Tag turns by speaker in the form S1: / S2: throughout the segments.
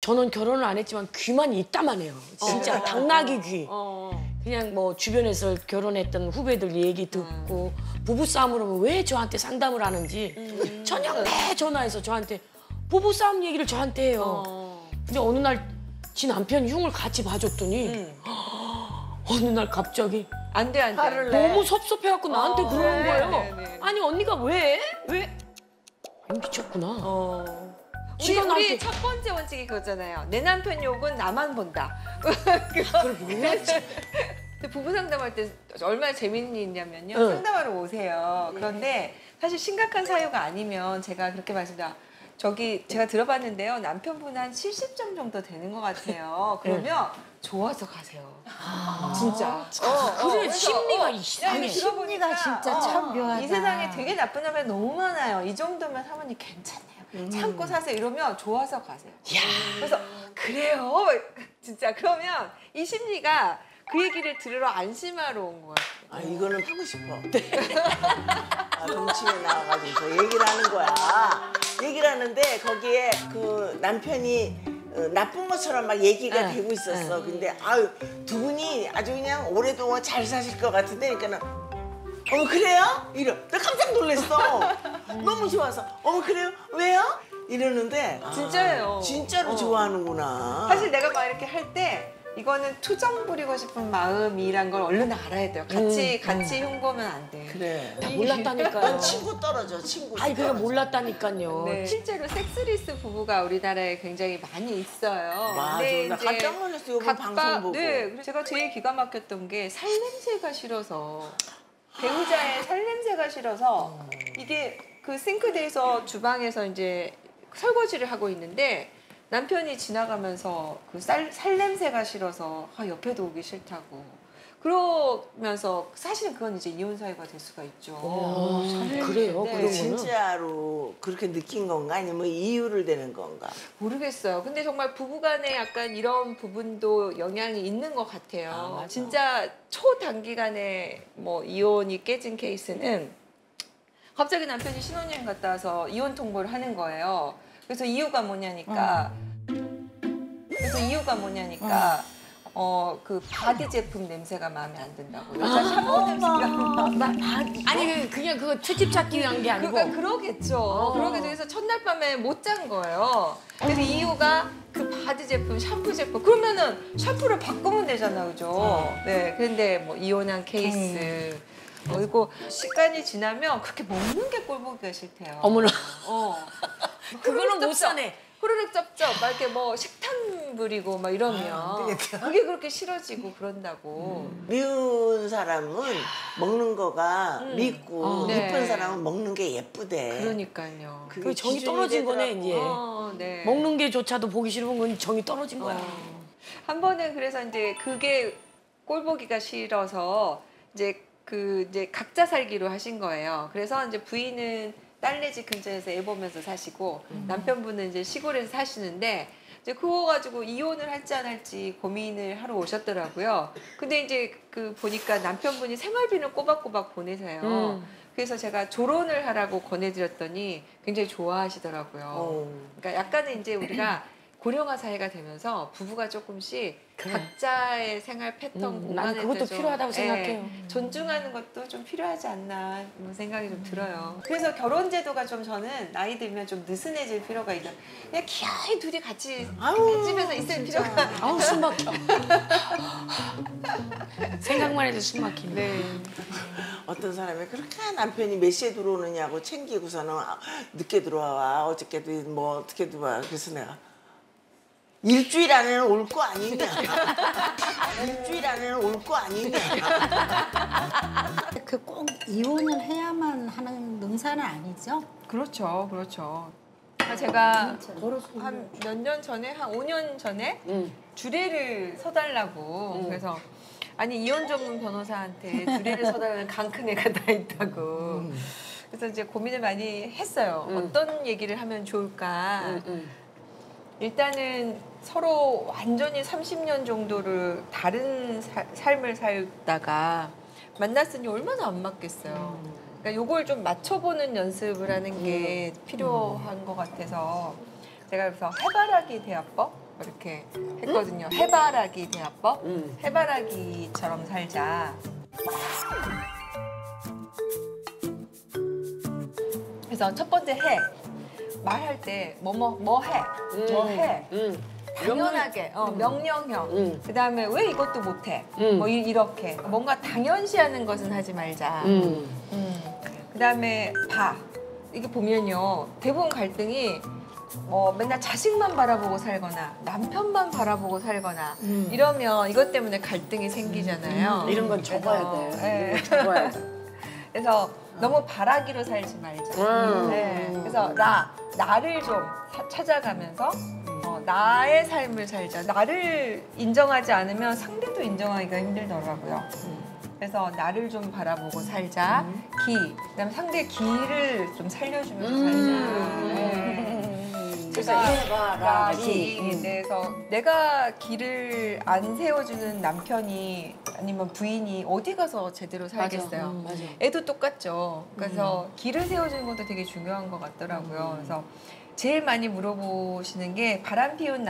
S1: 저는 결혼을 안 했지만 귀만 있다만 해요. 진짜 당나귀 귀. 그냥 뭐 주변에서 결혼했던 후배들 얘기 듣고 부부싸움을 하면 왜 저한테 상담을 하는지 저녁 매 전화해서 저한테 부부싸움 얘기를 저한테 해요. 근데 어느 날 지 남편 흉을 같이 봐줬더니 어느 날 갑자기
S2: 안 돼.
S1: 너무 섭섭해갖고 나한테 그러는 거예요.
S2: 네.
S1: 아니 언니가 왜? 안 미쳤구나.
S2: 우리 첫 번째 원칙이 그거잖아요. 내 남편 욕은 나만 본다.
S1: 그걸 몰랐지.
S2: 근데 부부 상담할 때 얼마나 재밌는 일이 있냐면요. 상담하러 오세요. 그런데 사실 심각한 사유가 아니면 제가 그렇게 말씀드려요. 저기 제가 들어봤는데요. 남편분 한 70점 정도 되는 것 같아요. 그러면 좋아서 가세요. 진짜.
S1: 그래 심리가 이상해.
S2: 심리가
S3: 진짜 참 묘하다.
S2: 이 세상에 되게 나쁜 남편 너무 많아요. 이 정도면 사모님 괜찮네요. 참고 사세요. 이러면 좋아서 가세요. 그래서 그래요? 진짜 그러면 이 심리가 그 얘기를 들으러 안심하러 온 것 같아요.
S4: 아 이거는 하고 싶어. 동침에 나와가지고 저 얘기를 하는 거야. 얘기를 하는데 거기에 그 남편이 나쁜 것처럼 막 얘기가 되고 있었어. 근데 아유 두 분이 아주 그냥 오랫동안 잘 사실 것 같은데 그러니까는 어머 그래요? 이러. 나 깜짝 놀랐어. 너무 좋아서 어머 그래요? 왜요? 이러는데
S2: 진짜예요.
S4: 진짜로 좋아하는구나.
S2: 사실 내가 막 이렇게 할 때 이거는 투정 부리고 싶은 마음이란 걸 얼른 알아야 돼요. 같이 흉보면 안 돼.
S4: 그래.
S1: 나 몰랐다니까요.
S4: 난 친구 떨어져 친구.
S1: 아니 그냥 몰랐다니까요.
S2: 네. 실제로 섹스리스 부부가 우리나라에 굉장히 많이 있어요.
S4: 맞아. 나 깜짝 놀랐어. 이거 방송 보고.
S2: 네. 그래서 제가 제일 기가 막혔던 게 살냄새가 싫어서 배우자의 살냄새가 싫어서 이게 그 싱크대에서 주방에서 이제 설거지를 하고 있는데 남편이 지나가면서 그 살냄새가 싫어서 옆에도 오기 싫다고 그러면서 사실은 그건 이제 이혼 사유가 될 수가 있죠.
S1: 그래요?
S2: 네.
S1: 그러면은
S4: 진짜로 그렇게 느낀 건가? 아니면 이유를 대는 건가?
S2: 모르겠어요. 근데 정말 부부간에 약간 이런 부분도 영향이 있는 것 같아요.
S4: 맞아.
S2: 진짜 초단기간에 뭐 이혼이 깨진 케이스는 갑자기 남편이 신혼여행 갔다 와서 이혼 통보를 하는 거예요. 그래서 이유가 뭐냐니까 그 바디 제품 냄새가 마음에 안 든다고. 여자 샴푸 냄새가.
S1: 아니 그냥 그거 채집 찾기 위한 게 아니고
S2: 그러니까 그러겠죠. 그래서 첫날 밤에 못 잔 거예요. 그래서 이유가 그 바디 제품, 샴푸 제품. 그러면은 샴푸를 바꾸면 되잖아, 그죠? 네. 그런데 뭐 이혼한 케이스. 그리고 시간이 지나면 그렇게 먹는 게 꼴보기가 싫대요.
S1: 어머나.
S2: 그거는
S1: 못 사네.
S2: 후루룩 쩝쩝 막 이렇게 뭐 식탐 부리고 막 이러면 그게 그렇게 싫어지고 그런다고.
S4: 미운 사람은 먹는 거가 밉고
S2: 네.
S4: 예쁜 사람은 먹는 게 예쁘대.
S2: 그러니까요.
S4: 그게
S1: 정이
S4: 기준이
S1: 떨어진 거네
S4: 되더라고.
S1: 이제.
S2: 네.
S1: 먹는 게조차도 보기 싫은 건 정이 떨어진 거야.
S2: 한 번은 그래서 이제 그게 꼴보기가 싫어서 이제 각자 살기로 하신 거예요. 그래서 이제 부인은 딸네 집 근처에서 애 보면서 사시고 남편분은 이제 시골에서 사시는데 이제 그거 가지고 이혼을 할지 안 할지 고민을 하러 오셨더라고요. 근데 이제 그 보니까 남편분이 생활비는 꼬박꼬박 보내세요. 그래서 제가 조론을 하라고 권해드렸더니 굉장히 좋아하시더라고요. 그러니까 약간은 이제 우리가 고령화 사회가 되면서 부부가 조금씩 각자의 생활 패턴 공간에
S1: 난 그것도 필요하다고 생각해요.
S2: 존중하는 것도 좀 필요하지 않나 이런 생각이 좀 들어요. 그래서 결혼 제도가 좀 저는 나이 들면 좀 느슨해질 필요가 있다. 그냥 기어이 둘이 같이 집에서 있을 필요가.
S1: 아우 숨 막혀. 생각만 해도 숨 막히네.
S2: 네.
S4: 어떤 사람이 그렇게 남편이 몇 시에 들어오느냐고 챙기고서는 늦게 들어와 어저께도 뭐 어떻게 들어와. 그래서 내가 일주일 안에는 올 거 아니냐. 일주일 안에는 올 거 아니냐.
S3: 그 꼭 이혼을 해야만 하는 능사는 아니죠?
S2: 그렇죠, 그렇죠. 제가 한 몇 년 전에, 한 5년 전에 주례를 서달라고 그래서 아니 이혼 전문 변호사한테 주례를 서달라는 강큰 애가 다 있다고 그래서 이제 고민을 많이 했어요. 어떤 얘기를 하면 좋을까. 일단은 서로 완전히 30년 정도를 다른 삶을 살다가 만났으니 얼마나 안 맞겠어요. 그러니까 요걸 좀 맞춰보는 연습을 하는 게 필요한 것 같아서 제가 그래서 해바라기 대화법 이렇게 했거든요. 해바라기 대화법. 해바라기처럼 살자. 그래서 첫 번째 해. 말할 때 뭐 해. 당연하게 명령형. 그다음에 왜 이것도 못해. 뭐 이렇게 뭔가 당연시하는 것은 하지 말자. 그다음에 봐. 이게 보면요 대부분 갈등이 맨날 자식만 바라보고 살거나 남편만 바라보고 살거나 이러면 이것 때문에 갈등이 생기잖아요.
S1: 이런 건 접어야 돼.
S2: 네.
S1: 이런 건 접어야 돼.
S2: 그래서 너무 바라기로 살지 말자. 네. 그래서 나를 좀 찾아가면서 나의 삶을 살자. 나를 인정하지 않으면 상대도 인정하기가 힘들더라고요. 그래서 나를 좀 바라보고 살자. 그다음에 상대의 기를 좀 살려주면서 살자.
S1: 그래서 해바라기.
S2: 그래서 내가 기를 안 세워주는 남편이 아니면 부인이 어디 가서 제대로 살겠어요.
S1: 맞아.
S2: 애도 똑같죠. 그래서 기를 세워주는 것도 되게 중요한 것 같더라고요. 그래서 제일 많이 물어보시는 게 바람피운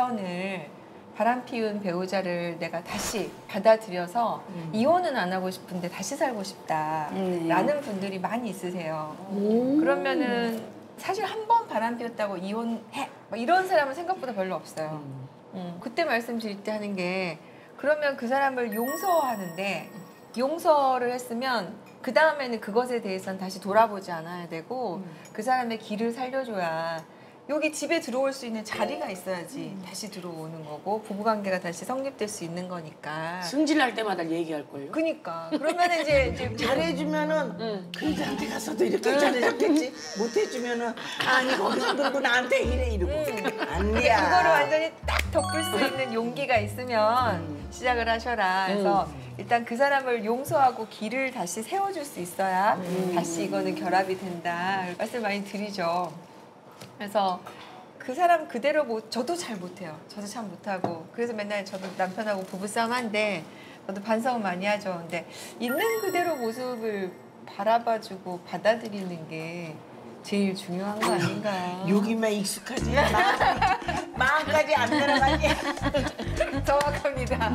S2: 바람피운 배우자를 내가 다시 받아들여서 이혼은 안 하고 싶은데 다시 살고 싶다라는 분들이 많이 있으세요. 그러면은 사실 한 번 바람피웠다고 이혼해 막 이런 사람은 생각보다 별로 없어요. 그때 말씀드릴 때 하는 게 그러면 그 사람을 용서하는데 용서를 했으면 그 다음에는 그것에 대해서는 다시 돌아보지 않아야 되고 그 사람의 길을 살려줘야 여기 집에 들어올 수 있는 자리가 있어야지 다시 들어오는 거고 부부관계가 다시 성립될 수 있는 거니까.
S1: 승질날 때마다 얘기할 걸요.
S2: 그니까 그러면 이제
S4: 잘해주면은 그 여자한테 가서도 이렇게 잘해줬겠지. 못해주면은 아니 거기서 놀고 나한테 이래 이러고 아니야.
S2: 그거를 완전히 딱 덮을 수 있는 용기가 있으면 시작을 하셔라. 그래서 일단 그 사람을 용서하고 길을 다시 세워줄 수 있어야 다시 이거는 결합이 된다. 말씀 많이 드리죠. 그래서 그 사람 그대로 저도 잘 못해요. 저도 참 못하고 그래서 맨날 저도 남편하고 부부싸움 한데 저도 반성을 많이 하죠. 근데 있는 그대로 모습을 바라봐주고 받아들이는 게 제일 중요한 거 아닌가.
S4: 여기만 익숙하지 마음까지 안 들어가니.
S2: 정확합니다.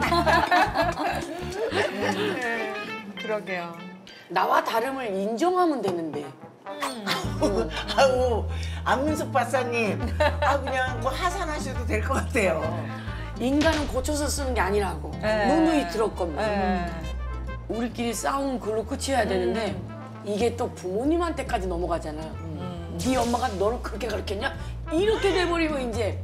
S2: 그러게요.
S1: 나와 다름을 인정하면 되는데.
S4: 아우 안민석 박사님 그냥 뭐 하산하셔도 될 것 같아요.
S1: 인간은 고쳐서 쓰는 게 아니라고.
S2: 네.
S1: 누누이 들었거든요. 우리끼리 싸움 글로 끝이어야 되는데 이게 또 부모님한테까지 넘어가잖아. 네 엄마가 너를 그렇게 가르쳤냐? 이렇게 돼버리면 이제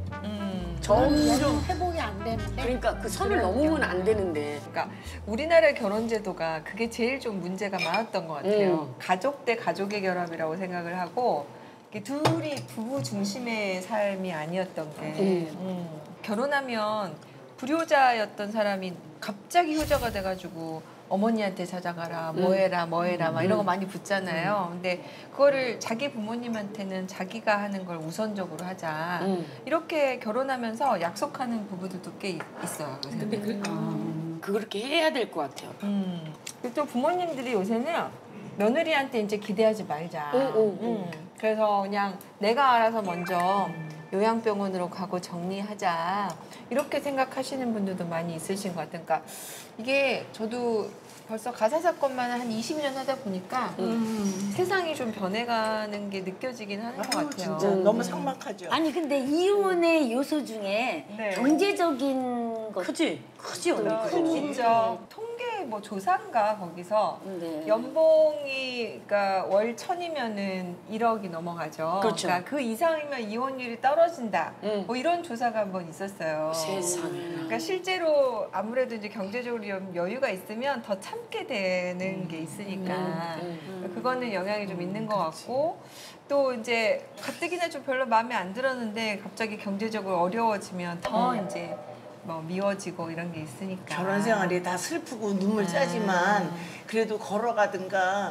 S1: 점점
S3: 회복이 안 되는데.
S1: 그러니까 그 선을 넘으면 안 되는데.
S2: 그러니까 우리나라 결혼제도가 그게 제일 좀 문제가 많았던 것 같아요. 가족 대 가족의 결합이라고 생각을 하고 이게 둘이 부부 중심의 삶이 아니었던 게 결혼하면 불효자였던 사람이 갑자기 효자가 돼가지고 어머니한테 찾아가라, 뭐 해라 막 이런 거 많이 붙잖아요. 근데 그거를 자기 부모님한테는 자기가 하는 걸 우선적으로 하자. 이렇게 결혼하면서 약속하는 부부들도 꽤 있어요.
S1: 근데 그렇게 해야 될 것 같아요.
S2: 그리고 또 부모님들이 요새는 며느리한테 이제 기대하지 말자. 그래서 그냥 내가 알아서 먼저 요양병원으로 가고 정리하자. 이렇게 생각하시는 분들도 많이 있으신 것 같아요. 그러니까 이게 저도 벌써 가사 사건만 한 20년 하다 보니까 세상이 좀 변해가는 게 느껴지긴 하는 것 같아요.
S4: 진짜 너무 삭막하죠.
S3: 아니 근데 이혼의 요소 중에
S2: 네.
S3: 경제적인 것
S1: 크지?
S3: 크죠.
S2: 진짜 통계 뭐 조사인가 거기서
S3: 네.
S2: 연봉이 그러니까 월 1,000이면은 1억이 넘어가죠.
S1: 그렇죠.
S2: 그러니까 그 이상이면 이혼율이 떨어진다. 뭐 이런 조사가 한번 있었어요.
S1: 세상에.
S2: 그러니까 실제로 아무래도 이제 경제적으로 여유가 있으면 더 참게 되는 게 있으니까 그거는 영향이 좀 있는 것 같고 또 이제 가뜩이나 좀 별로 마음에 안 들었는데 갑자기 경제적으로 어려워지면 더 이제 뭐 미워지고 이런 게 있으니까
S4: 결혼 생활이 다 슬프고 눈물 짜지만 그래도 걸어가든가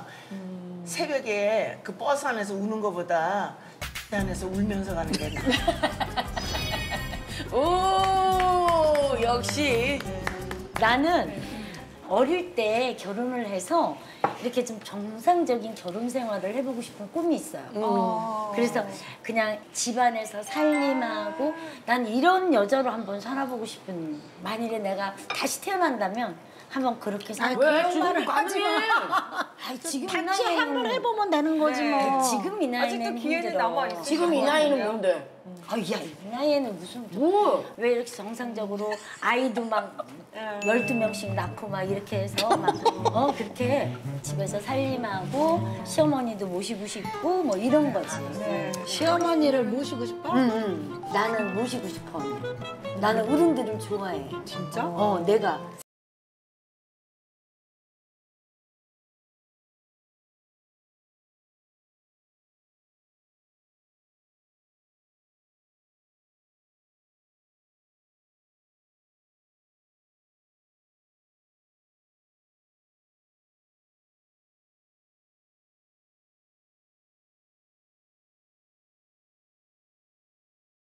S4: 새벽에 그 버스 안에서 우는 것보다 안에서 울면서 가는 게 나아.
S1: 오 역시
S3: 나는
S5: 어릴 때 결혼을 해서 이렇게 좀 정상적인 결혼 생활을 해보고 싶은 꿈이 있어요. 그래서 그냥 집안에서 살림하고 난 이런 여자로 한번 살아보고 싶은, 만일에 내가 다시 태어난다면 한번 그렇게 살고.
S1: 왜 지금 가지?
S5: 아이, 지금 이
S3: 같이
S5: 나이에는
S3: 한번 해보면 되는 거지 뭐.
S5: 지금 이 나이는
S2: 아직도 기회는
S5: 힘들어.
S2: 남아있어요.
S1: 지금 이 나이는 뭔데?
S5: 아, 야, 이 나이에는 무슨
S1: 뭐?
S5: 왜 이렇게 정상적으로 아이도 막 12명씩 낳고 막 이렇게 해서 막 그렇게 집에서 살림하고 시어머니도 모시고 싶고 뭐 이런 거지.
S3: 시어머니를 모시고 싶어?
S5: 나는 모시고 싶어. 나는 어른들을 좋아해.
S3: 진짜?
S5: 내가